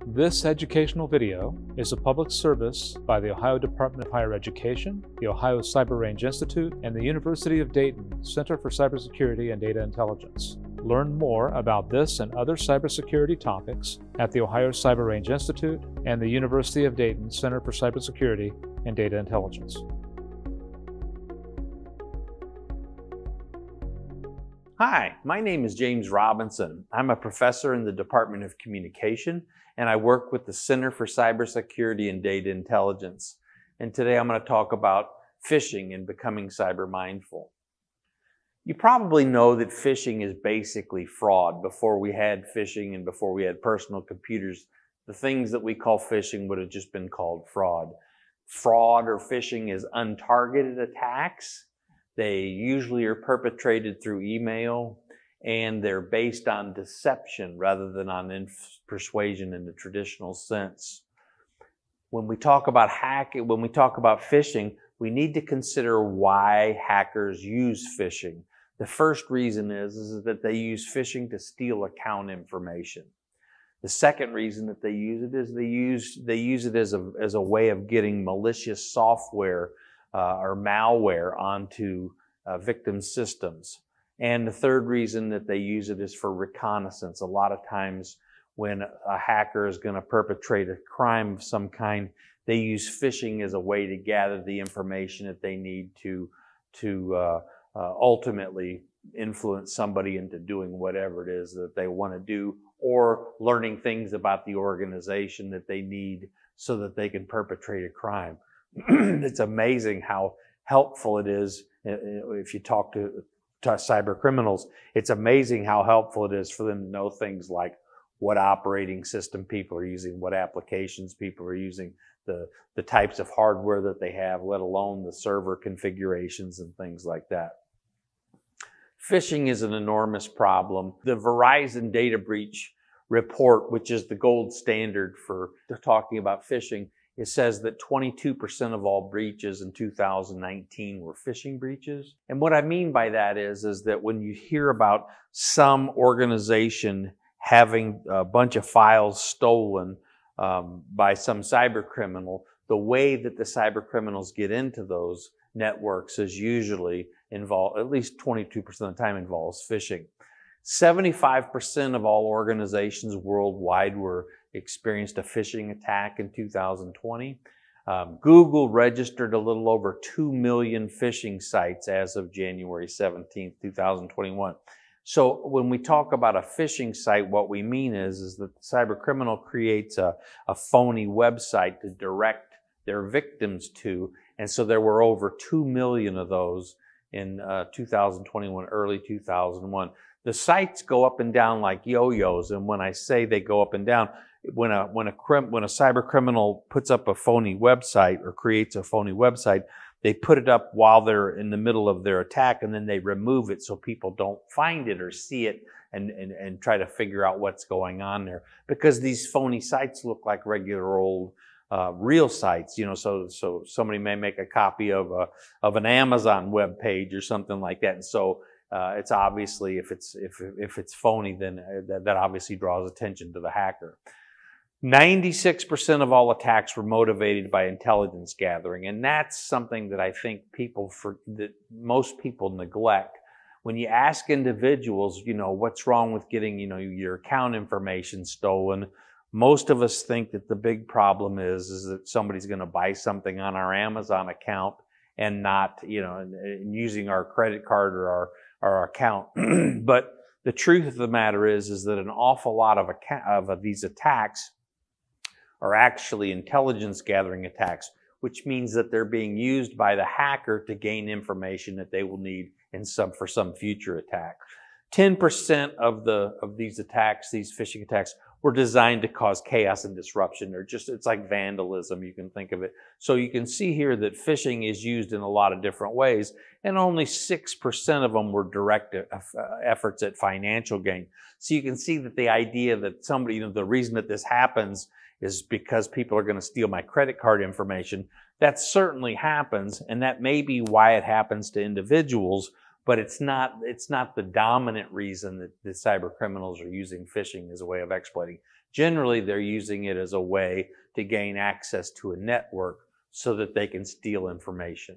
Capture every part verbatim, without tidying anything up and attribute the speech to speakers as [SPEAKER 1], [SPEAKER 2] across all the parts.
[SPEAKER 1] This educational video is a public service by the Ohio Department of Higher Education, the Ohio Cyber Range Institute, and the University of Dayton Center for Cybersecurity and Data Intelligence. Learn more about this and other cybersecurity topics at the Ohio Cyber Range Institute and the University of Dayton Center for Cybersecurity and Data Intelligence.
[SPEAKER 2] Hi, my name is James Robinson. I'm a professor in the Department of Communication, and I work with the Center for Cybersecurity and Data Intelligence. And today I'm going to talk about phishing and becoming cyber mindful. You probably know that phishing is basically fraud. Before we had phishing and before we had personal computers, the things that we call phishing would have just been called fraud. Fraud or phishing is untargeted attacks. They usually are perpetrated through email, and they're based on deception rather than on persuasion in the traditional sense. When we talk about hacking, when we talk about phishing, we need to consider why hackers use phishing. The first reason is, is that they use phishing to steal account information. The second reason that they use it is they use, they use it as a, as a way of getting malicious software Uh, or malware onto uh, victim systems. And the third reason that they use it is for reconnaissance. A lot of times when a hacker is going to perpetrate a crime of some kind, they use phishing as a way to gather the information that they need to, to uh, uh, ultimately influence somebody into doing whatever it is that they want to do, or learning things about the organization that they need so that they can perpetrate a crime. It's amazing how helpful it is if you talk to, to cyber criminals. It's amazing how helpful it is for them to know things like what operating system people are using, what applications people are using, the, the types of hardware that they have, let alone the server configurations and things like that. Phishing is an enormous problem. The Verizon data breach report, which is the gold standard for talking about phishing, it says that twenty-two percent of all breaches in two thousand nineteen were phishing breaches. And what I mean by that is, is that when you hear about some organization having a bunch of files stolen um, by some cyber criminal, the way that the cyber criminals get into those networks is usually involved, at least twenty-two percent of the time involves phishing. seventy-five percent of all organizations worldwide were experienced a phishing attack in two thousand twenty. Um, Google registered a little over two million phishing sites as of January seventeenth, two thousand twenty-one. So when we talk about a phishing site, what we mean is, is that the cyber criminal creates a, a phony website to direct their victims to. And so there were over two million of those in uh, two thousand twenty-one, early two thousand one. The sites go up and down like yo-yos, and when I say they go up and down, when a when a crim, when a cyber criminal puts up a phony website or creates a phony website, they put it up while they're in the middle of their attack, and then they remove it so people don't find it or see it and and, and try to figure out what's going on there. Because these phony sites look like regular old uh, real sites, you know. So so somebody may make a copy of a of an Amazon web page or something like that, and so. Uh, it's obviously, if it's if if it's phony, then that, that obviously draws attention to the hacker. ninety-six percent of all attacks were motivated by intelligence gathering, and that's something that I think people for that most people neglect. When you ask individuals, you know, what's wrong with getting, you know, your account information stolen, most of us think that the big problem is is that somebody's going to buy something on our Amazon account and not, you know, and, and using our credit card or our our account. But the truth of the matter is, is that an awful lot of, of, of these attacks are actually intelligence gathering attacks, which means that they're being used by the hacker to gain information that they will need in some, for some future attack. ten percent of the, of these attacks, these phishing attacks, were designed to cause chaos and disruption. They're just, it's like vandalism, you can think of it. So you can see here that phishing is used in a lot of different ways, and only six percent of them were direct efforts at financial gain. So you can see that the idea that somebody, you know, the reason that this happens is because people are going to steal my credit card information. That certainly happens, and that may be why it happens to individuals, but it's not, it's not the dominant reason that the cyber criminals are using phishing as a way of exploiting. Generally, they're using it as a way to gain access to a network so that they can steal information.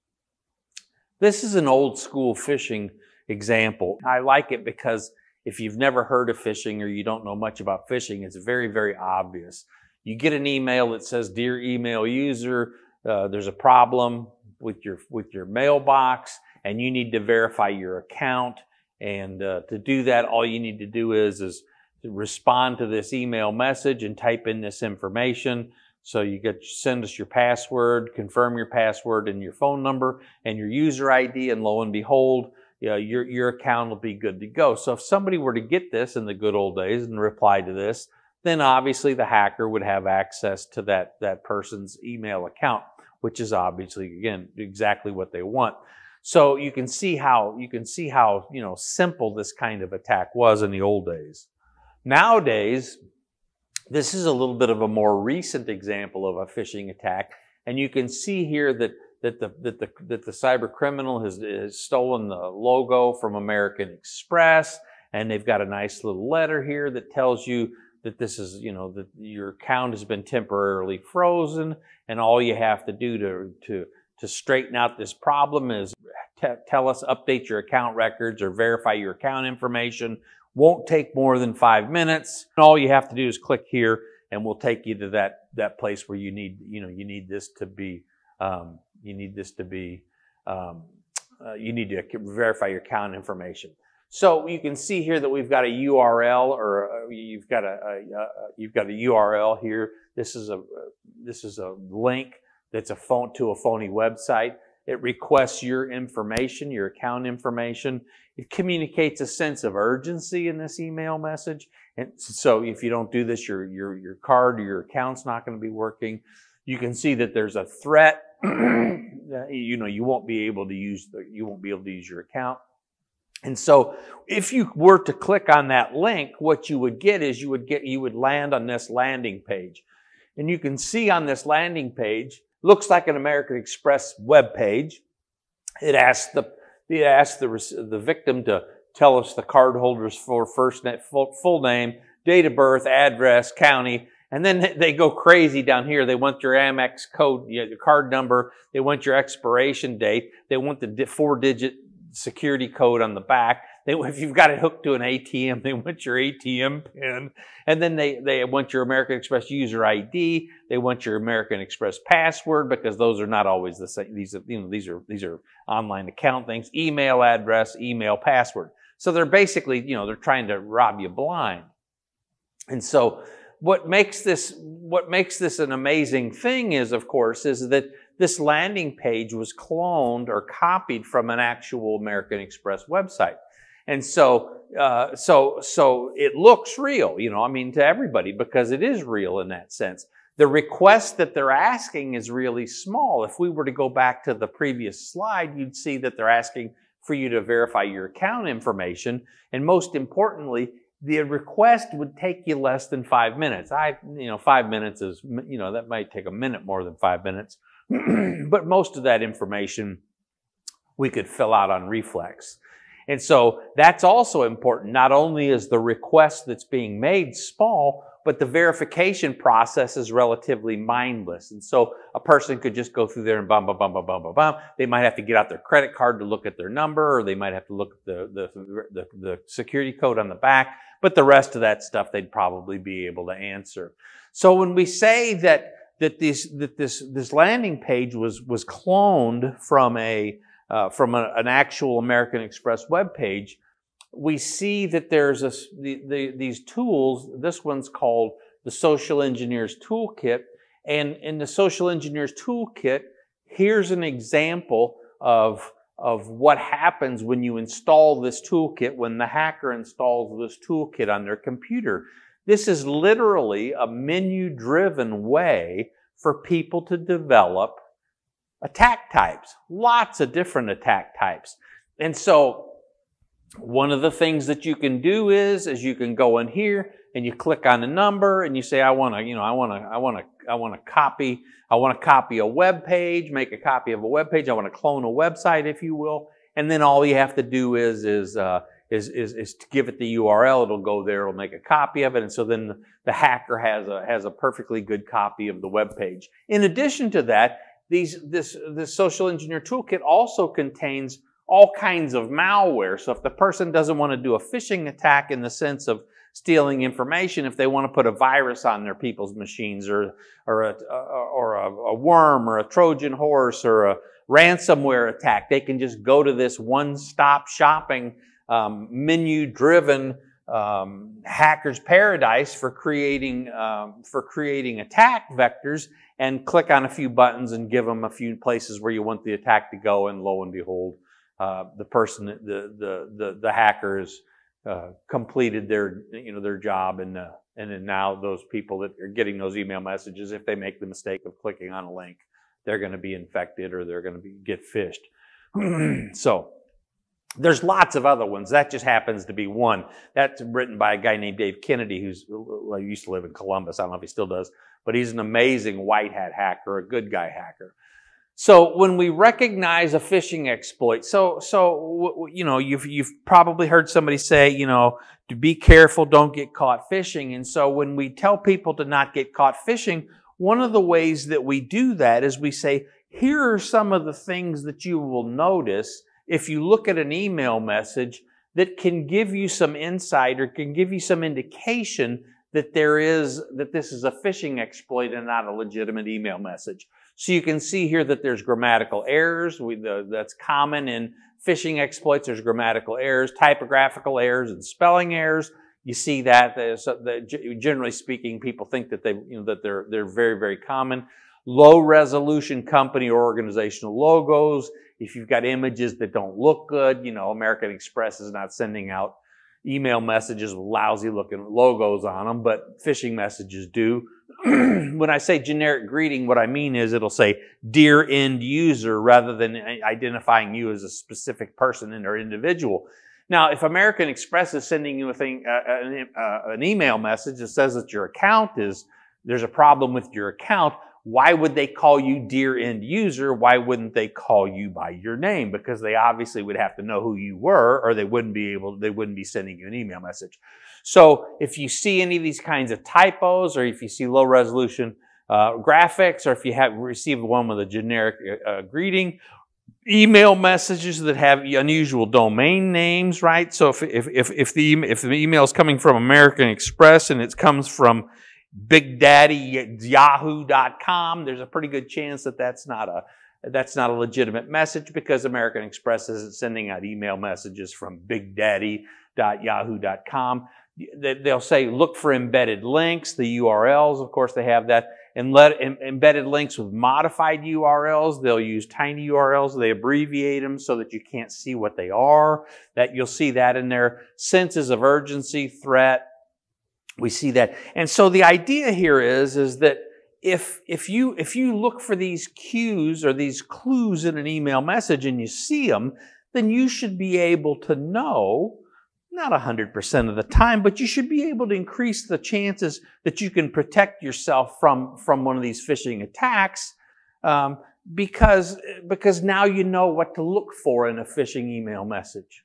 [SPEAKER 2] This is an old school phishing example. I like it because if you've never heard of phishing or you don't know much about phishing, it's very, very obvious. You get an email that says, "Dear email user, uh, there's a problem with your, with your mailbox and you need to verify your account. And uh, to do that, all you need to do is, is to respond to this email message and type in this information. So you get, send us your password, confirm your password and your phone number and your user I D, and lo and behold, you know, your, your account will be good to go." So if somebody were to get this in the good old days and reply to this, then obviously the hacker would have access to that, that person's email account, which is obviously, again, exactly what they want. So you can see how, you can see how, you know, simple this kind of attack was in the old days. Nowadays, this is a little bit of a more recent example of a phishing attack, and you can see here that that the that the that the cyber criminal has, has stolen the logo from American Express, and they've got a nice little letter here that tells you that this is, you know, that your account has been temporarily frozen, and all you have to do to to to straighten out this problem is tell us, update your account records or verify your account information. Won't take more than five minutes. All you have to do is click here and we'll take you to that, that place where you need, you know, you need this to be, um, you need this to be, um, uh, you need to verify your account information. So you can see here that we've got a U R L, or uh, you've got a, a, a, you've got a U R L here. This is a, this is a link that's a phone to a phony website. It requests your information, your account information. It communicates a sense of urgency in this email message. And so if you don't do this, your, your, your card or your account's not going to be working. You can see that there's a threat. You know, you won't be able to use the, you won't be able to use your account. And so if you were to click on that link, what you would get is you would get, you would land on this landing page. And you can see on this landing page, looks like an American Express web page. It asks the it asks the the victim to tell us the cardholder's for first name, full, full name, date of birth, address, county, and then they go crazy down here. They want your Amex code, you know, your card number. They want your expiration date. They want the four-digit security code on the back. They, if you've got it hooked to an A T M, they want your A T M pin. And then they, they want your American Express user I D. They want your American Express password, because those are not always the same. These are, you know, these are, these are online account things. Email address, email password. So they're basically, you know, they're trying to rob you blind. And so what makes this, what makes this an amazing thing is, of course, is that this landing page was cloned or copied from an actual American Express website. And so, uh, so, so it looks real, you know, I mean, to everybody, because it is real in that sense. The request that they're asking is really small. If we were to go back to the previous slide, you'd see that they're asking for you to verify your account information. And most importantly, the request would take you less than five minutes. I, you know, five minutes is, you know, that might take a minute more than five minutes. But most of that information we could fill out on reflex. And so that's also important. Not only is the request that's being made small, but the verification process is relatively mindless. And so a person could just go through there and bum, bum, bum, bum, bum, bum, bum. They might have to get out their credit card to look at their number, or they might have to look at the, the, the, the security code on the back. But the rest of that stuff, they'd probably be able to answer. So when we say that, that, this, that this, this landing page was, was cloned from a, Uh, from a, an actual American Express web page, we see that there's a, the, the, these tools. This one's called the Social Engineers Toolkit. And in the Social Engineers Toolkit, here's an example of, of what happens when you install this toolkit, when the hacker installs this toolkit on their computer. This is literally a menu-driven way for people to develop attack types, lots of different attack types. And so one of the things that you can do is, is you can go in here and you click on a number and you say, I want to, you know, I want to, I want to, I want to copy, I want to copy a web page, make a copy of a web page. I want to clone a website, if you will. And then all you have to do is, is, uh, is, is, is to give it the U R L. It'll go there, it'll make a copy of it, and so then the hacker has a, has a perfectly good copy of the web page. In addition to that, these, this, this social engineer toolkit also contains all kinds of malware. So if the person doesn't want to do a phishing attack in the sense of stealing information, if they want to put a virus on their people's machines, or, or, a, or a, a worm, or a Trojan horse, or a ransomware attack, they can just go to this one-stop shopping, um, menu-driven um, hacker's paradise for creating, um, for creating attack vectors, and click on a few buttons and give them a few places where you want the attack to go, and lo and behold, uh, the person, the, the, the, the hackers uh, completed their, you know, their job, and, uh, and then now those people that are getting those email messages, if they make the mistake of clicking on a link, they're going to be infected, or they're going to be, get phished. So there's lots of other ones. That just happens to be one. That's written by a guy named Dave Kennedy, who's, well, he used to live in Columbus. I don't know if he still does, but he's an amazing white hat hacker, a good guy hacker. So when we recognize a phishing exploit, so, so, you know, you've, you've probably heard somebody say, you know, to be careful, don't get caught phishing. And so when we tell people to not get caught phishing, one of the ways that we do that is we say, here are some of the things that you will notice if you look at an email message that can give you some insight, or can give you some indication that there is, that this is a phishing exploit and not a legitimate email message. So you can see here that there's grammatical errors. We, the, that's common in phishing exploits. There's grammatical errors, typographical errors, and spelling errors. You see that, that generally speaking, people think that they, you know, that they're they're very, very common. Low resolution company or organizational logos. If you've got images that don't look good, you know, American Express is not sending out email messages with lousy looking logos on them, but phishing messages do. When I say generic greeting, what I mean is it'll say, "Dear end user," rather than identifying you as a specific person or individual. Now, if American Express is sending you a thing, uh, an, uh, an email message that says that your account is, there's a problem with your account, why would they call you dear end user? Why wouldn't they call you by your name? Because they obviously would have to know who you were, or they wouldn't be able, they wouldn't be sending you an email message. So if you see any of these kinds of typos, or if you see low resolution uh, graphics, or if you have received one with a generic uh, greeting, email messages that have unusual domain names, right? So if, if, if, if, the, if the email is coming from American Express and it comes from Big Daddy Yahoo dot com, there's a pretty good chance that that's not a, that's not a legitimate message, because American Express isn't sending out email messages from Big Daddy Yahoo dot com. They'll say, look for embedded links, the U R Ls, of course they have that, and let em, embedded links with modified U R Ls. They'll use tiny U R Ls. They abbreviate them so that you can't see what they are. That you'll see that in their senses of urgency, threat. We see that. And so the idea here is, is that if, if you, if you look for these cues or these clues in an email message and you see them, then you should be able to know, not one hundred percent of the time, but you should be able to increase the chances that you can protect yourself from, from one of these phishing attacks, um, because, because now you know what to look for in a phishing email message.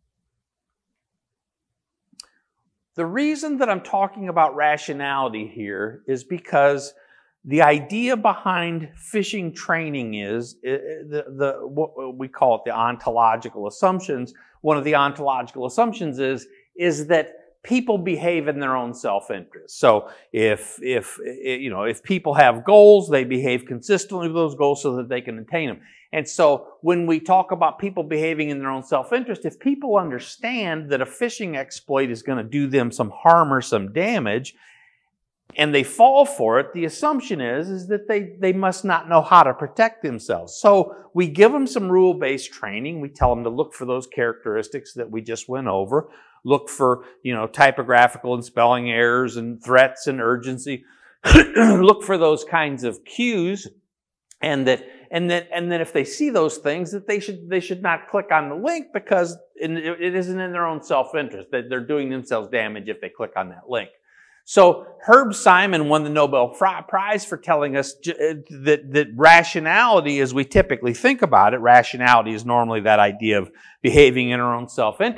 [SPEAKER 2] The reason that I'm talking about rationality here is because the idea behind phishing training is the, the, what we call it the ontological assumptions. One of the ontological assumptions is, is that people behave in their own self-interest. So if, if, you know, if people have goals, they behave consistently with those goals so that they can attain them. And so when we talk about people behaving in their own self-interest, if people understand that a phishing exploit is going to do them some harm or some damage, and they fall for it, the assumption is, is that they, they must not know how to protect themselves. So we give them some rule-based training. We tell them to look for those characteristics that we just went over. Look for, you know, typographical and spelling errors and threats and urgency. Look for those kinds of cues. And that, and that, and then if they see those things, that they should, they should not click on the link, because it isn't in their own self-interest, that they're doing themselves damage if they click on that link. So Herb Simon won the Nobel Prize for telling us that, that rationality, as we typically think about it, rationality is normally that idea of behaving in our own self-interest.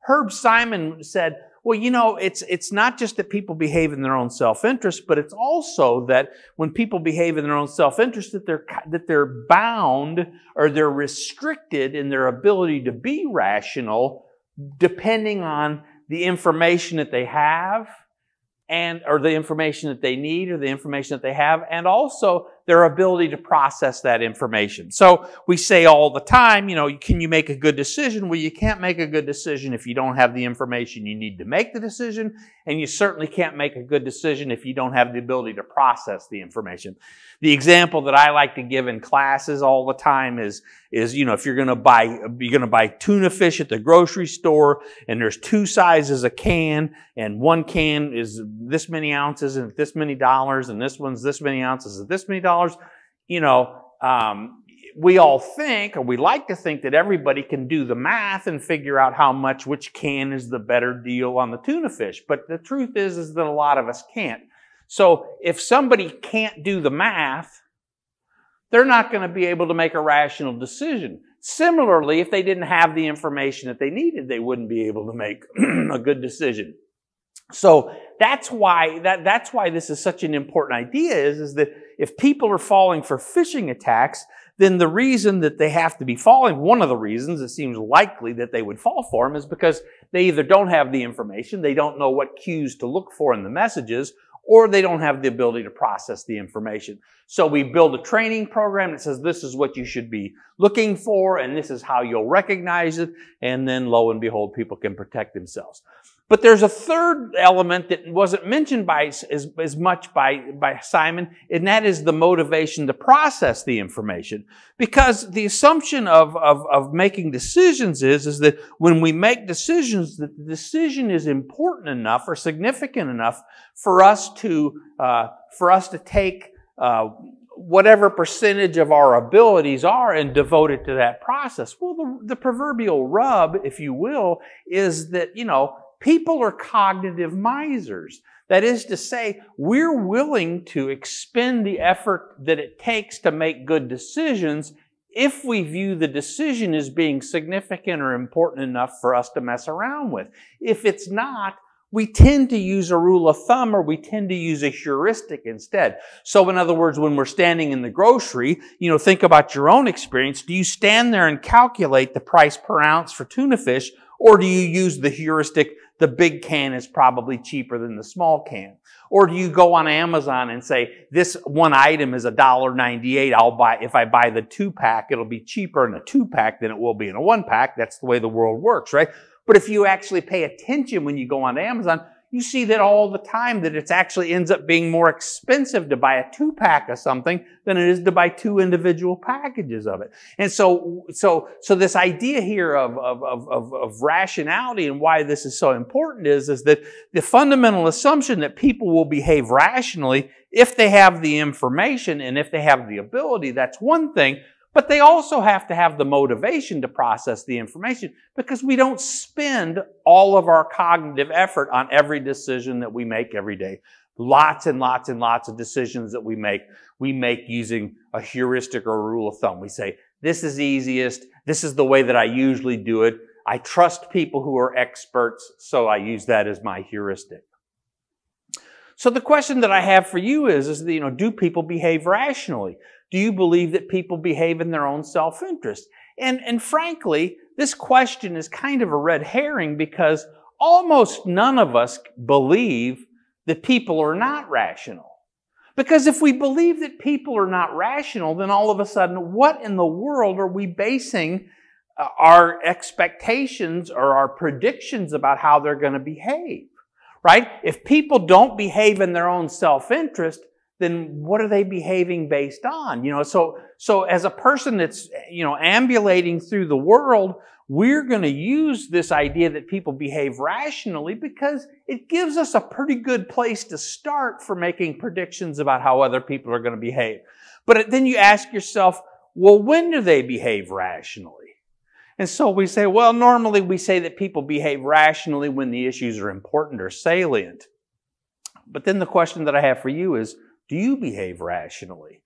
[SPEAKER 2] Herb Simon said, well, you know, it's, it's not just that people behave in their own self-interest, but it's also that when people behave in their own self-interest, that they're, that they're bound or they're restricted in their ability to be rational depending on the information that they have and, or the information that they need or the information that they have, and also their ability to process that information. So we say all the time, you know, can you make a good decision? Well, you can't make a good decision if you don't have the information you need to make the decision, and you certainly can't make a good decision if you don't have the ability to process the information. The example that I like to give in classes all the time is, is you know, if you're going to buy, you're going to buy tuna fish at the grocery store, and there's two sizes of can, and one can is this many ounces and this many dollars, and this one's this many ounces and this many dollars. You know, um, we all think, or we like to think, that everybody can do the math and figure out how much, which can is the better deal on the tuna fish. But the truth is, is that a lot of us can't. So if somebody can't do the math, they're not going to be able to make a rational decision. Similarly, if they didn't have the information that they needed, they wouldn't be able to make a good decision. So that's why, that, that's why this is such an important idea is, is that if people are falling for phishing attacks, then the reason that they have to be falling, one of the reasons it seems likely that they would fall for them, is because they either don't have the information, they don't know what cues to look for in the messages, or they don't have the ability to process the information. So we build a training program that says this is what you should be looking for, and this is how you'll recognize it, and then lo and behold, people can protect themselves. But there's a third element that wasn't mentioned by as, as much by, by Simon, and that is the motivation to process the information. Because the assumption of, of, of making decisions is, is that when we make decisions, that the decision is important enough or significant enough for us to, uh, for us to take uh, whatever percentage of our abilities are and devote it to that process. Well, the, the proverbial rub, if you will, is that, you know, people are cognitive misers. That is to say, we're willing to expend the effort that it takes to make good decisions if we view the decision as being significant or important enough for us to mess around with. If it's not, we tend to use a rule of thumb, or we tend to use a heuristic instead. So in other words, when we're standing in the grocery, you know, think about your own experience. Do you stand there and calculate the price per ounce for tuna fish, or do you use the heuristic, the big can is probably cheaper than the small can? Or do you go on Amazon and say, this one item is one dollar ninety-eight, I'll buy, if I buy the two pack, it'll be cheaper in a two pack than it will be in a one pack. That's the way the world works, right? But if you actually pay attention when you go on Amazon, you see that all the time that it actually ends up being more expensive to buy a two pack of something than it is to buy two individual packages of it. And so, so, so this idea here of, of, of, of rationality and why this is so important is, is that the fundamental assumption that people will behave rationally if they have the information and if they have the ability, that's one thing. But they also have to have the motivation to process the information, because we don't spend all of our cognitive effort on every decision that we make every day. Lots and lots and lots of decisions that we make, we make using a heuristic or a rule of thumb. We say, this is easiest. This is the way that I usually do it. I trust people who are experts, so I use that as my heuristic. So the question that I have for you is, is that, you know, do people behave rationally? Do you believe that people behave in their own self-interest? And, and frankly, this question is kind of a red herring, because almost none of us believe that people are not rational. Because if we believe that people are not rational, then all of a sudden, what in the world are we basing our expectations or our predictions about how they're going to behave? Right? If people don't behave in their own self-interest, then what are they behaving based on? You know, so, so as a person that's, you know, ambulating through the world, we're going to use this idea that people behave rationally because it gives us a pretty good place to start for making predictions about how other people are going to behave. But then you ask yourself, well, when do they behave rationally? And so we say, well, normally we say that people behave rationally when the issues are important or salient. But then the question that I have for you is, do you behave rationally?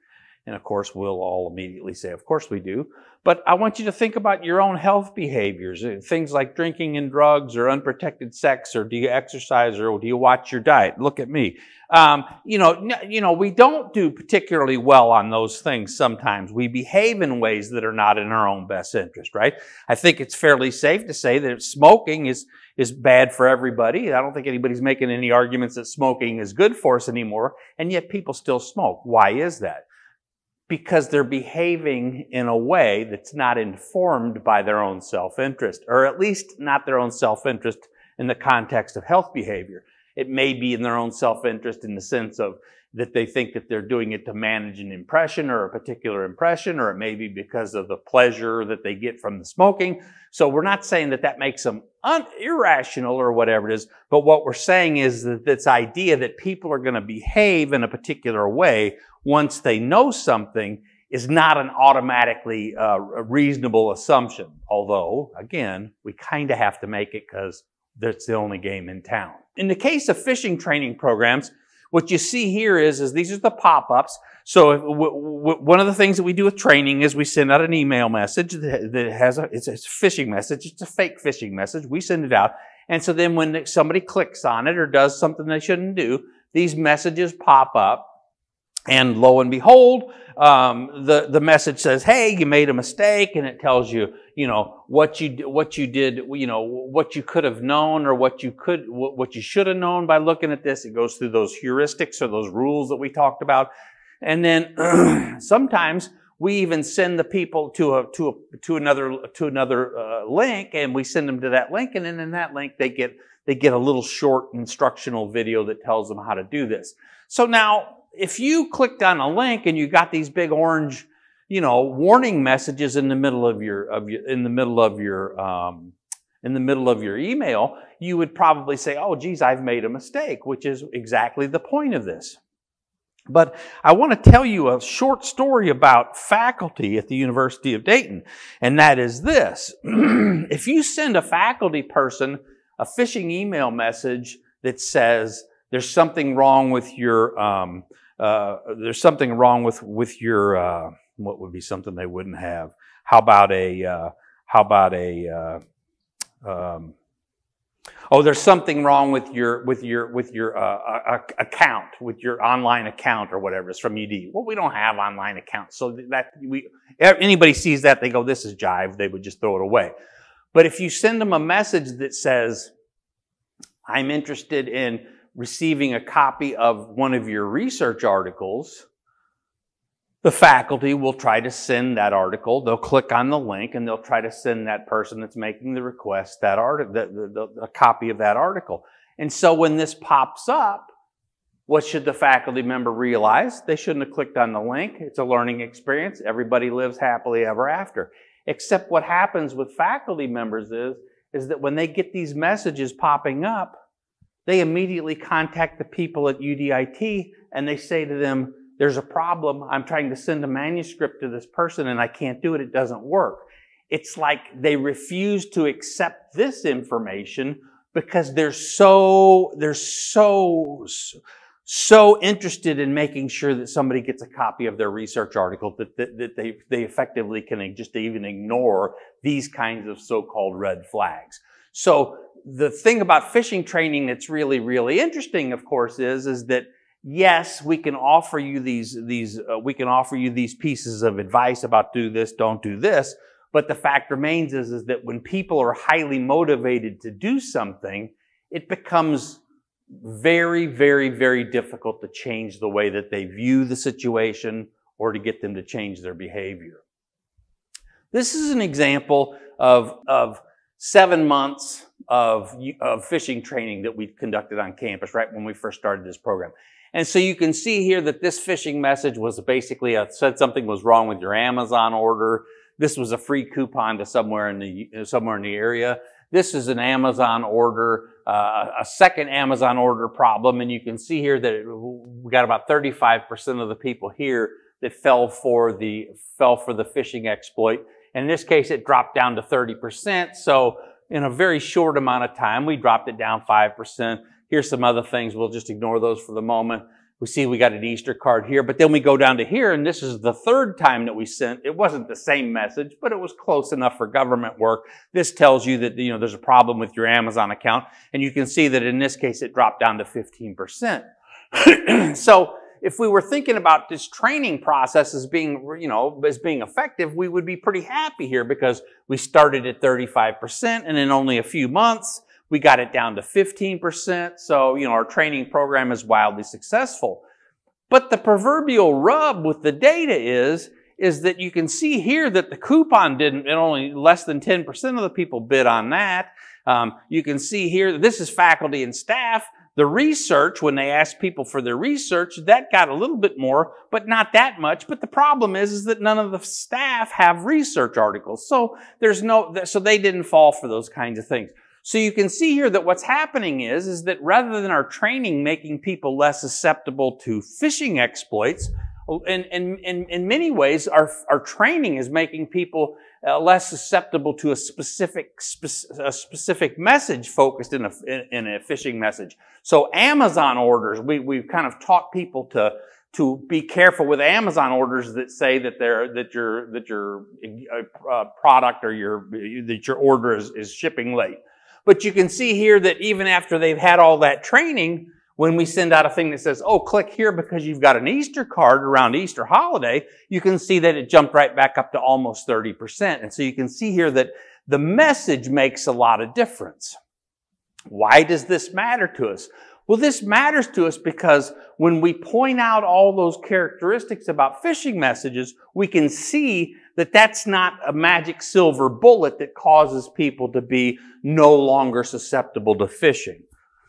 [SPEAKER 2] And of course, we'll all immediately say, of course we do. But I want you to think about your own health behaviors, things like drinking and drugs or unprotected sex, or do you exercise, or do you watch your diet? Look at me. Um, you know, you know, we don't do particularly well on those things sometimes. We behave in ways that are not in our own best interest, right? I think it's fairly safe to say that smoking is is bad for everybody. I don't think anybody's making any arguments that smoking is good for us anymore, and yet people still smoke. Why is that? Because they're behaving in a way that's not informed by their own self-interest, or at least not their own self-interest in the context of health behavior. It may be in their own self-interest in the sense of that they think that they're doing it to manage an impression or a particular impression, or it may be because of the pleasure that they get from the smoking. So we're not saying that that makes them un- irrational or whatever it is, but what we're saying is that this idea that people are going to behave in a particular way once they know something is not an automatically uh, reasonable assumption. Although, again, we kind of have to make it because that's the only game in town. In the case of phishing training programs, what you see here is, is these are the pop-ups. So if, w w one of the things that we do with training is we send out an email message that, that has a, it's a phishing message. It's a fake phishing message. We send it out. And so then when somebody clicks on it or does something they shouldn't do, these messages pop up. And lo and behold, um, the, the message says, hey, you made a mistake, and it tells you, you know, what you, what you did, you know, what you could have known, or what you could, what you should have known by looking at this. It goes through those heuristics or those rules that we talked about. And then sometimes we even send the people to a, to a, to another, to another, uh, link, and we send them to that link, and then in that link they get, they get a little short instructional video that tells them how to do this. So now, if you clicked on a link and you got these big orange, you know, warning messages in the middle of your, of your, in the middle of your, um, in the middle of your email, you would probably say, oh, geez, I've made a mistake, which is exactly the point of this. But I want to tell you a short story about faculty at the University of Dayton, and that is this. If you send a faculty person a phishing email message that says there's something wrong with your, um, uh, there's something wrong with, with your, uh, what would be something they wouldn't have? How about a, uh, how about a, uh, um, oh, there's something wrong with your, with your, with your, uh, account, with your online account or whatever. It's from U D. Well, we don't have online accounts. So that we, anybody sees that, they go, this is jive. They would just throw it away. But if you send them a message that says, I'm interested in receiving a copy of one of your research articles, the faculty will try to send that article. They'll click on the link and they'll try to send that person that's making the request that article, the, the, the, a copy of that article. And so when this pops up, what should the faculty member realize? They shouldn't have clicked on the link. It's a learning experience. Everybody lives happily ever after. Except what happens with faculty members is, is that when they get these messages popping up, they immediately contact the people at U D I T and they say to them, there's a problem. I'm trying to send a manuscript to this person and I can't do it. It doesn't work. It's like they refuse to accept this information because they're so, they're so, so interested in making sure that somebody gets a copy of their research article that, that, that they, they effectively can just even ignore these kinds of so-called red flags. So the thing about phishing training that's really, really interesting, of course, is, is that yes, we can offer you these, these, uh, we can offer you these pieces of advice about do this, don't do this. But the fact remains is, is that when people are highly motivated to do something, it becomes very, very, very difficult to change the way that they view the situation or to get them to change their behavior. This is an example of, of seven months of, of phishing training that we conducted on campus right when we first started this program. And so you can see here that this phishing message was basically a, said something was wrong with your Amazon order. This was a free coupon to somewhere in the, somewhere in the area. This is an Amazon order, uh, a second Amazon order problem. And you can see here that it, we got about thirty-five percent of the people here that fell for the, fell for the phishing exploit. And in this case, it dropped down to thirty percent. So in a very short amount of time, we dropped it down five percent. Here's some other things. We'll just ignore those for the moment. We see we got an Easter card here, but then we go down to here, and this is the third time that we sent. It wasn't the same message, but it was close enough for government work. This tells you that, you know, there's a problem with your Amazon account, and you can see that in this case it dropped down to fifteen percent. So if we were thinking about this training process as being, you know, as being effective, we would be pretty happy here because we started at thirty-five percent, and in only a few months, we got it down to fifteen percent. So, you know, our training program is wildly successful. But the proverbial rub with the data is, is that you can see here that the coupon didn't, and only less than ten percent of the people bid on that. Um, you can see here that this is faculty and staff. The research, when they asked people for their research, that got a little bit more, but not that much. But the problem is, is that none of the staff have research articles. So there's no, so they didn't fall for those kinds of things. So you can see here that what's happening is, is that rather than our training making people less susceptible to phishing exploits, in, in, in, in many ways, our, our training is making people uh, less susceptible to a specific, spe a specific message focused in a, in, in a phishing message. So Amazon orders, we, we've kind of taught people to, to be careful with Amazon orders that say that they're, that your, that your uh, product or your, that your order is, is shipping late. But you can see here that even after they've had all that training, when we send out a thing that says, oh, click here because you've got an Easter card around Easter holiday, you can see that it jumped right back up to almost thirty percent. And so you can see here that the message makes a lot of difference. Why does this matter to us? Well, this matters to us because when we point out all those characteristics about phishing messages, we can see that that's not a magic silver bullet that causes people to be no longer susceptible to phishing.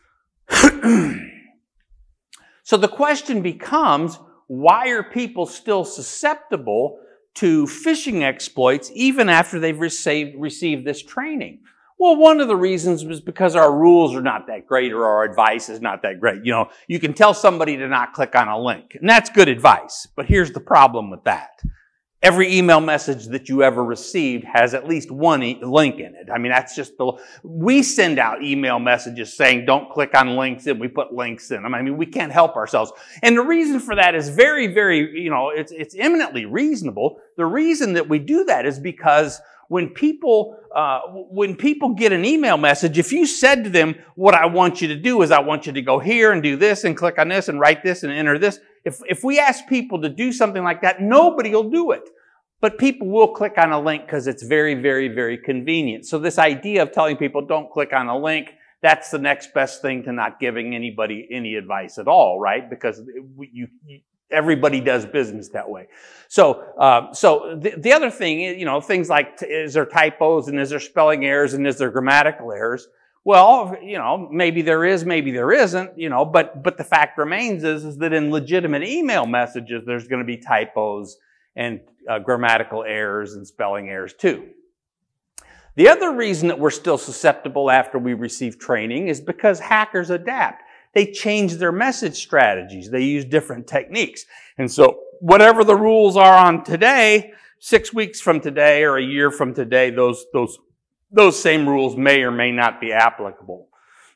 [SPEAKER 2] So the question becomes, why are people still susceptible to phishing exploits even after they've received, received this training? Well, one of the reasons was because our rules are not that great or our advice is not that great. You know, you can tell somebody to not click on a link, and that's good advice. But here's the problem with that. Every email message that you ever received has at least one e link in it. I mean, that's just the, we send out email messages saying don't click on links and we put links in them. I mean, we can't help ourselves. And the reason for that is very, very, you know, it's, it's eminently reasonable. The reason that we do that is because when people, uh, when people get an email message, if you said to them, what I want you to do is I want you to go here and do this and click on this and write this and enter this. If, if we ask people to do something like that, nobody will do it. But people will click on a link because it's very, very, very convenient. So this idea of telling people don't click on a link, that's the next best thing to not giving anybody any advice at all, right? Because you, you everybody does business that way. So, uh, so the, the other thing is, you know, things like, is there typos and is there spelling errors and is there grammatical errors? Well, you know, maybe there is, maybe there isn't, you know, but, but the fact remains is, is that in legitimate email messages, there's going to be typos and uh, grammatical errors and spelling errors too. The other reason that we're still susceptible after we receive training is because hackers adapt. They change their message strategies. They use different techniques. And so whatever the rules are on today, six weeks from today or a year from today, those, those, those same rules may or may not be applicable.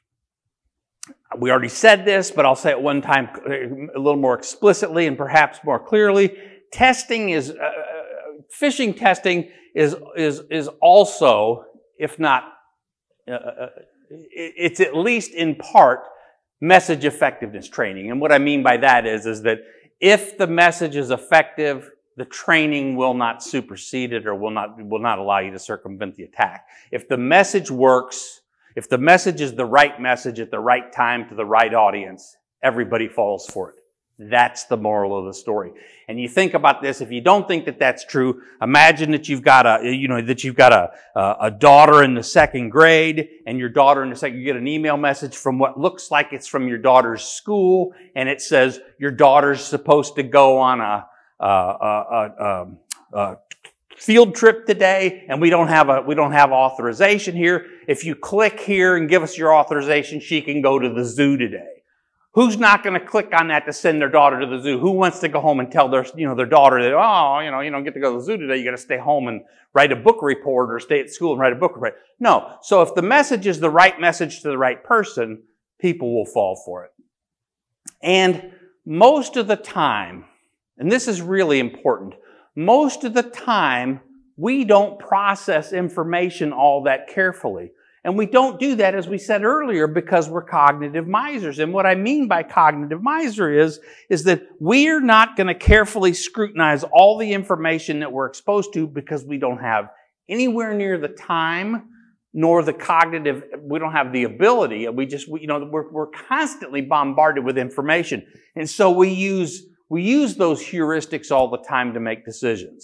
[SPEAKER 2] We already said this, but I'll say it one time a little more explicitly and perhaps more clearly. Testing is, uh, phishing testing is, is, is also, if not, uh, it's at least in part message effectiveness training. And what I mean by that is, is that if the message is effective, the training will not supersede it or will not, will not allow you to circumvent the attack. If the message works, if the message is the right message at the right time to the right audience, everybody falls for it. That's the moral of the story. And you think about this, if you don't think that that's true, imagine that you've got a, you know, that you've got a, a daughter in the second grade and your daughter in the second, you get an email message from what looks like it's from your daughter's school and it says your daughter's supposed to go on a, a, a, a, a field trip today and we don't have a, we don't have authorization here. If you click here and give us your authorization, she can go to the zoo today. Who's not going to click on that to send their daughter to the zoo? Who wants to go home and tell their, you know, their daughter that, oh, you know, you don't get to go to the zoo today. You got to stay home and write a book report or stay at school and write a book report. No. So if the message is the right message to the right person, people will fall for it. And most of the time, and this is really important, most of the time we don't process information all that carefully. And we don't do that, as we said earlier, because we're cognitive misers. And what I mean by cognitive miser is, is that we're not going to carefully scrutinize all the information that we're exposed to because we don't have anywhere near the time nor the cognitive, we don't have the ability. We just, we, you know, we're, we're constantly bombarded with information. And so we use, we use those heuristics all the time to make decisions.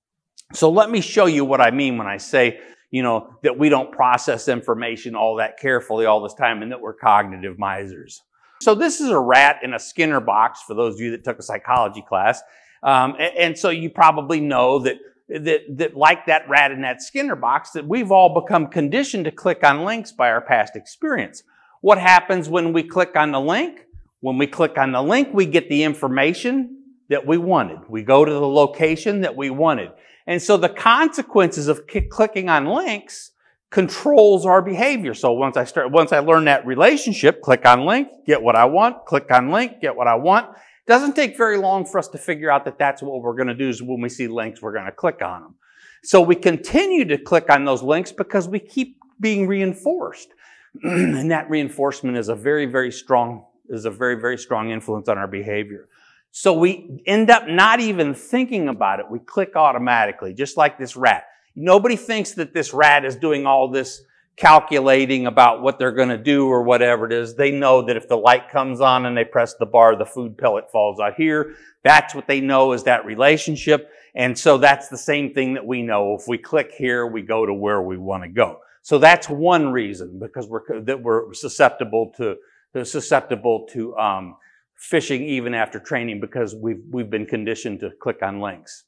[SPEAKER 2] So let me show you what I mean when I say, you know, that we don't process information all that carefully all this time and that we're cognitive misers. So this is a rat in a Skinner box for those of you that took a psychology class. Um, and, and so you probably know that, that, that like that rat in that Skinner box, that we've all become conditioned to click on links by our past experience. What happens when we click on the link? When we click on the link, we get the information that we wanted. We go to the location that we wanted. And so the consequences of clicking on links controls our behavior. So once I start, once I learn that relationship, click on link, get what I want, click on link, get what I want. It doesn't take very long for us to figure out that that's what we're going to do is when we see links, we're going to click on them. So we continue to click on those links because we keep being reinforced. And that reinforcement is a very, very strong, is a very, very strong influence on our behavior. So we end up not even thinking about it. We click automatically, just like this rat. Nobody thinks that this rat is doing all this calculating about what they're going to do or whatever it is. They know that if the light comes on and they press the bar, the food pellet falls out here. That's what they know is that relationship. And so that's the same thing that we know. If we click here, we go to where we want to go. So that's one reason, because we're, that we're susceptible to, susceptible to, um, phishing even after training, because we've, we've been conditioned to click on links.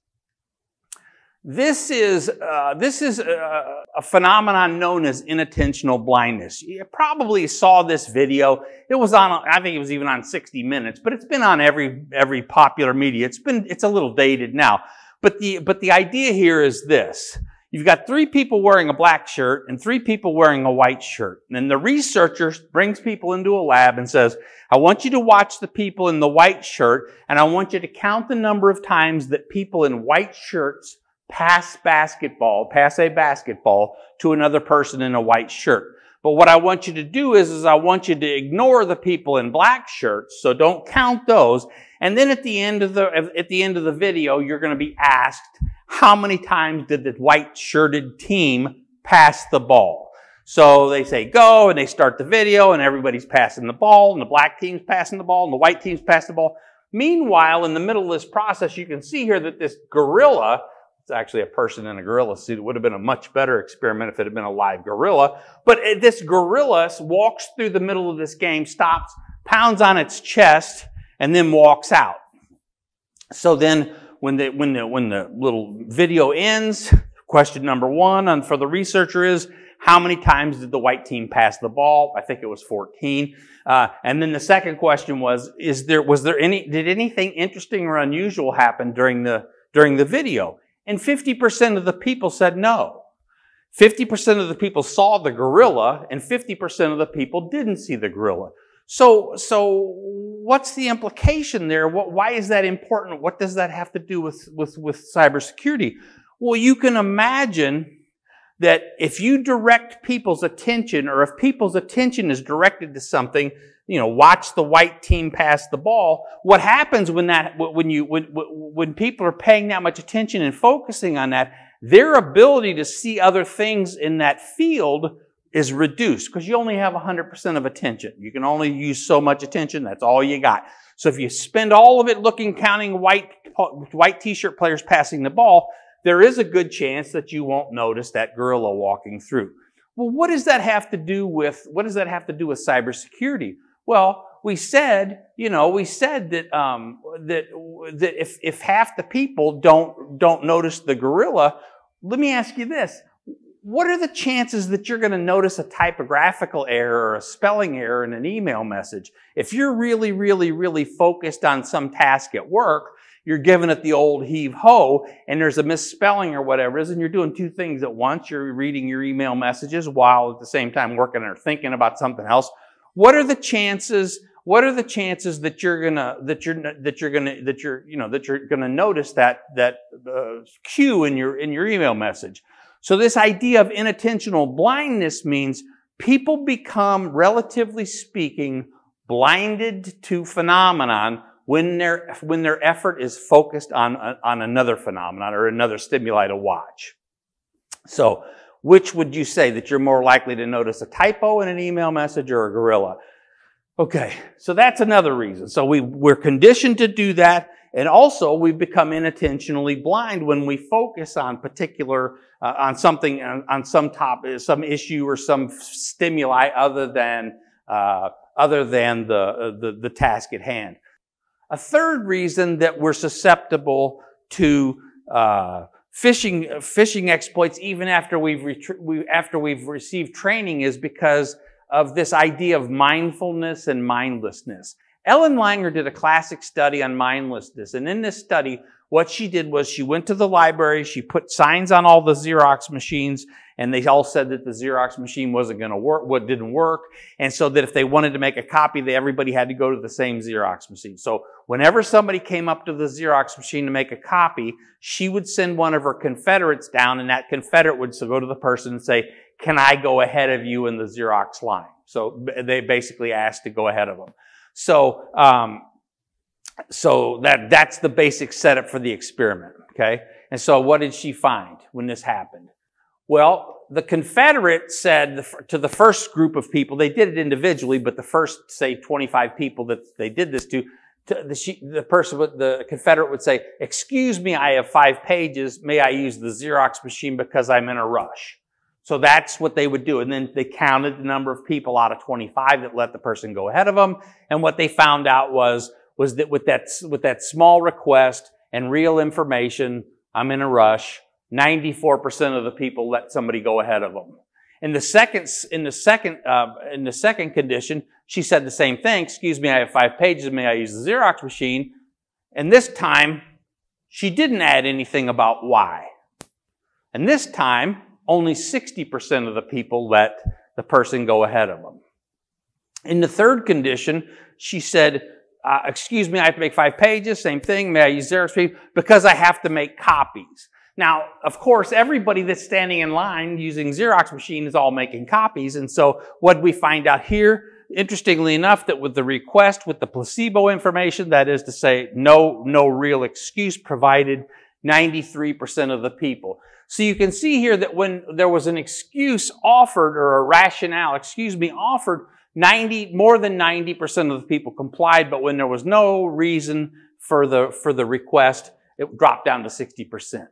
[SPEAKER 2] This is, uh, this is a, a phenomenon known as inattentional blindness. You probably saw this video. It was on, I think it was even on sixty minutes, but it's been on every, every popular media. It's been, it's a little dated now. But the, but the idea here is this. You've got three people wearing a black shirt and three people wearing a white shirt. And then the researcher brings people into a lab and says, I want you to watch the people in the white shirt, and I want you to count the number of times that people in white shirts pass basketball, pass a basketball to another person in a white shirt. But what I want you to do is, is I want you to ignore the people in black shirts, so don't count those. And then at the end of the, at the end of the video, you're going to be asked, how many times did the white shirted team pass the ball? So they say go, and they start the video, and everybody's passing the ball, and the black team's passing the ball, and the white team's passing the ball. Meanwhile, in the middle of this process, you can see here that this gorilla, it's actually a person in a gorilla suit. It would have been a much better experiment if it had been a live gorilla. But this gorilla walks through the middle of this game, stops, pounds on its chest, and then walks out. So then when the, when the, when the little video ends, question number one on, for the researcher is, how many times did the white team pass the ball? I think it was fourteen. Uh, and then the second question was, is there, was there any, did anything interesting or unusual happen during the, during the video? And fifty percent of the people said no. fifty percent of the people saw the gorilla, and fifty percent of the people didn't see the gorilla. So, so what's the implication there? What, why is that important? What does that have to do with, with, with cybersecurity? Well, you can imagine that if you direct people's attention, or if people's attention is directed to something, you know, watch the white team pass the ball, what happens when that, when you, when, when people are paying that much attention and focusing on that, their ability to see other things in that field is reduced, because you only have one hundred percent of attention. You can only use so much attention. That's all you got. So if you spend all of it looking, counting white, white t-shirt players passing the ball, there is a good chance that you won't notice that gorilla walking through. Well, what does that have to do with, what does that have to do with cybersecurity? Well, we said, you know, we said that, um, that, that if, if half the people don't, don't notice the gorilla, let me ask you this. What are the chances that you're going to notice a typographical error or a spelling error in an email message? If you're really, really, really focused on some task at work, you're giving it the old heave-ho, and there's a misspelling or whatever it is, and you're doing two things at once. You're reading your email messages while at the same time working or thinking about something else. What are the chances, what are the chances that you're gonna that you're that you're gonna that you're you know that you're gonna notice that that uh, cue in your in your email message? So this idea of inattentional blindness means people become, relatively speaking, blinded to phenomenon when their when their effort is focused on on another phenomenon or another stimuli to watch. So, which would you say that you're more likely to notice, a typo in an email message or a gorilla? Okay, so that's another reason. So we, we're conditioned to do that, and also we become inattentionally blind when we focus on particular, uh, on something, on, on some topic, some issue or some stimuli other than, uh, other than the, uh, the, the task at hand. A third reason that we're susceptible to, uh, phishing, phishing exploits even after we've, we, after we've received training is because of this idea of mindfulness and mindlessness. Ellen Langer did a classic study on mindlessness, and in this study, what she did was she went to the library, she put signs on all the Xerox machines, and they all said that the Xerox machine wasn't going to work, what didn't work, and so that if they wanted to make a copy, they, everybody had to go to the same Xerox machine. So whenever somebody came up to the Xerox machine to make a copy, she would send one of her Confederates down, and that Confederate would go to the person and say, "Can I go ahead of you in the Xerox line?" So they basically asked to go ahead of them. So, um, so that, that's the basic setup for the experiment, okay? And so what did she find when this happened? Well, the Confederate said to the first group of people, they did it individually, but the first, say, twenty-five people that they did this to, to the, she, the person, the Confederate would say, "Excuse me, I have five pages. May I use the Xerox machine because I'm in a rush?" So that's what they would do. And then they counted the number of people out of twenty-five that let the person go ahead of them. And what they found out was, was that with that, with that small request and real information, "I'm in a rush," ninety-four percent of the people let somebody go ahead of them. In the second, in the second, uh, in the second condition, she said the same thing. "Excuse me, I have five pages. May I use the Xerox machine?" And this time, she didn't add anything about why. And this time, only sixty percent of the people let the person go ahead of them. In the third condition, she said, uh, "Excuse me, I have to make five pages. Same thing. May I use Xerox machine? Because I have to make copies." Now, of course, everybody that's standing in line using Xerox machine is all making copies. And so what we find out here, interestingly enough, that with the request, with the placebo information, that is to say, no, no real excuse provided, ninety-three percent of the people. So you can see here that when there was an excuse offered, or a rationale, excuse me, offered, ninety, more than ninety percent of the people complied, but when there was no reason for the, for the request, it dropped down to sixty percent.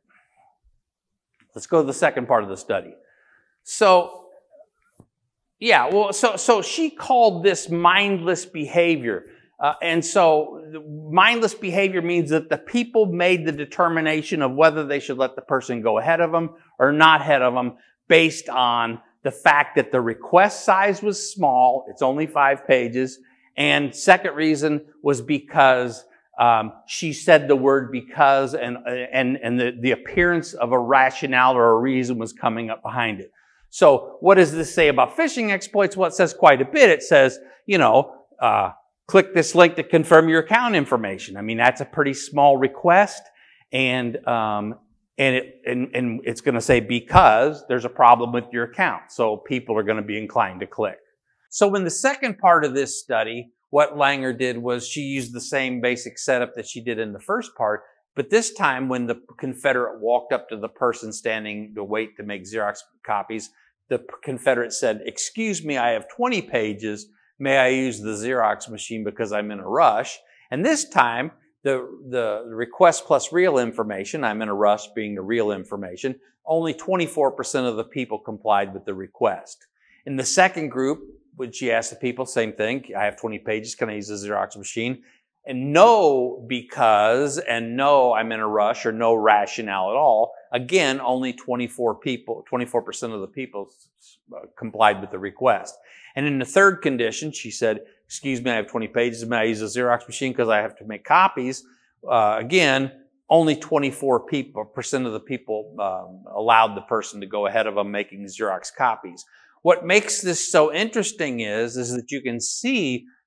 [SPEAKER 2] Let's go to the second part of the study. So, yeah, well, so, so she called this mindless behavior. Uh, and so mindless behavior means that the people made the determination of whether they should let the person go ahead of them or not ahead of them based on the fact that the request size was small, it's only five pages, and second reason was because um, she said the word because, and, and, and the, the appearance of a rationale or a reason was coming up behind it. So what does this say about phishing exploits? Well, it says quite a bit. It says, you know, uh, click this link to confirm your account information. I mean, that's a pretty small request, and um, and it and, and it's going to say because there's a problem with your account, so people are going to be inclined to click. So in the second part of this study, what Langer did was she used the same basic setup that she did in the first part, but this time when the Confederate walked up to the person standing to wait to make Xerox copies, the Confederate said, "Excuse me, I have twenty pages. May I use the Xerox machine because I'm in a rush?" And this time, the, the request plus real information, "I'm in a rush," being the real information, only twenty-four percent of the people complied with the request. In the second group, when she asked the people, same thing, "I have twenty pages, can I use the Xerox machine?" And no because, and no I'm in a rush, or no rationale at all, again, only twenty-four people, twenty-four percent of the people complied with the request. And in the third condition, she said, "Excuse me, I have twenty pages. May I use a Xerox machine because I have to make copies?" Uh, again, only twenty-four percent of the people um, allowed the person to go ahead of them making Xerox copies. What makes this so interesting is, is that you can see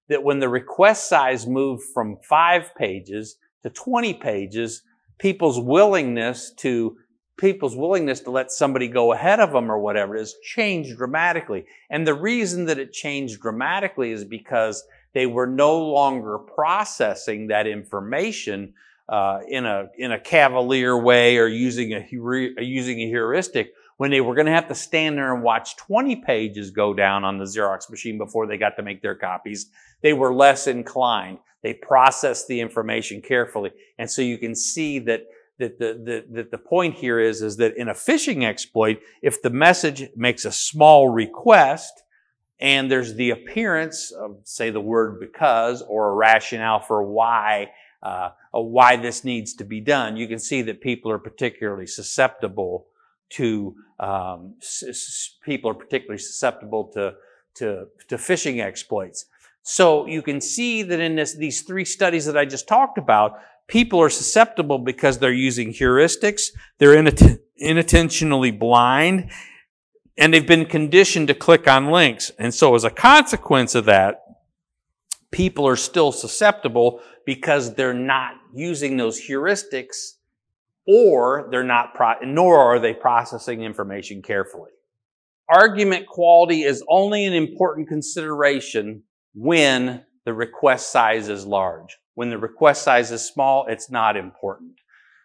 [SPEAKER 2] that when the request size moved from five pages to twenty pages, people's willingness to people's willingness to let somebody go ahead of them or whatever has changed dramatically. And the reason that it changed dramatically is because they were no longer processing that information uh, in a in a cavalier way or using a using a heuristic, when they were going to have to stand there and watch twenty pages go down on the Xerox machine before they got to make their copies. They were less inclined. They processed the information carefully. And so you can see that that the, the, that the point here is, is that in a phishing exploit, if the message makes a small request and there's the appearance of, say, the word because or a rationale for why, uh, why this needs to be done, you can see that people are particularly susceptible to um, people are particularly susceptible to, to, to phishing exploits. So you can see that in this, these three studies that I just talked about, people are susceptible because they're using heuristics, they're inat- inattentionally blind, and they've been conditioned to click on links. And so as a consequence of that, people are still susceptible because they're not using those heuristics, or they're not, pro- nor are they processing information carefully. Argument quality is only an important consideration when the request size is large. When the request size is small, it's not important.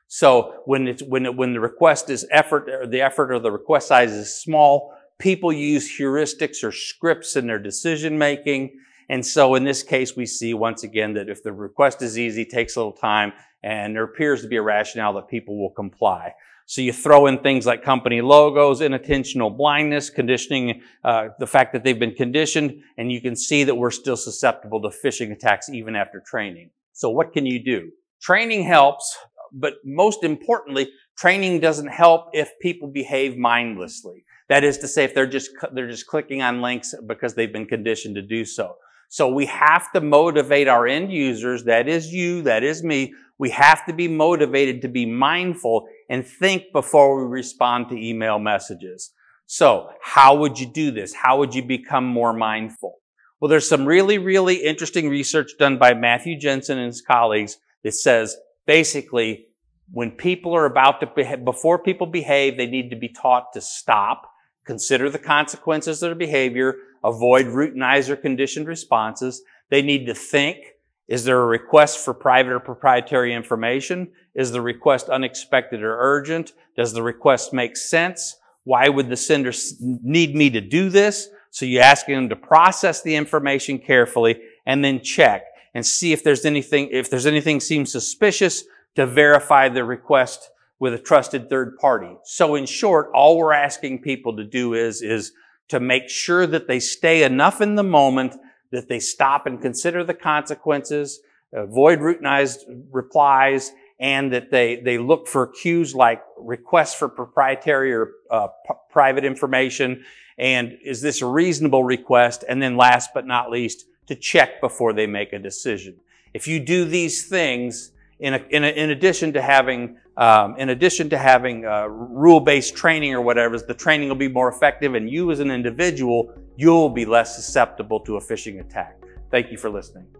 [SPEAKER 2] So when it's, when it, when the request is effort, or the effort or the request size is small, people use heuristics or scripts in their decision making. And so in this case, we see once again that if the request is easy, takes a little time, and there appears to be a rationale that people will comply. So you throw in things like company logos, inattentional blindness, conditioning, uh, the fact that they've been conditioned, and you can see that we're still susceptible to phishing attacks even after training. So what can you do? Training helps, but most importantly, training doesn't help if people behave mindlessly. That is to say, if they're just, they're just clicking on links because they've been conditioned to do so. So we have to motivate our end users, that is you, that is me. We have to be motivated to be mindful and think before we respond to email messages. So how would you do this? How would you become more mindful? Well, there's some really, really interesting research done by Matthew Jensen and his colleagues that says basically when people are about to behave, before people behave, they need to be taught to stop, consider the consequences of their behavior, avoid routinized or conditioned responses. They need to think. Is there a request for private or proprietary information? Is the request unexpected or urgent? Does the request make sense? Why would the sender need me to do this? So you're asking them to process the information carefully and then check and see if there's anything, if there's anything seems suspicious, to verify the request with a trusted third party. So in short, all we're asking people to do is, is to make sure that they stay enough in the moment, that they stop and consider the consequences, avoid routinized replies, and that they, they look for cues like requests for proprietary or uh, p- private information, and is this a reasonable request? And then last but not least, to check before they make a decision. If you do these things, in, a, in, a, in addition to having Um, in addition to having uh, rule-based training or whatever, the training will be more effective, and you as an individual, you'll be less susceptible to a phishing attack. Thank you for listening.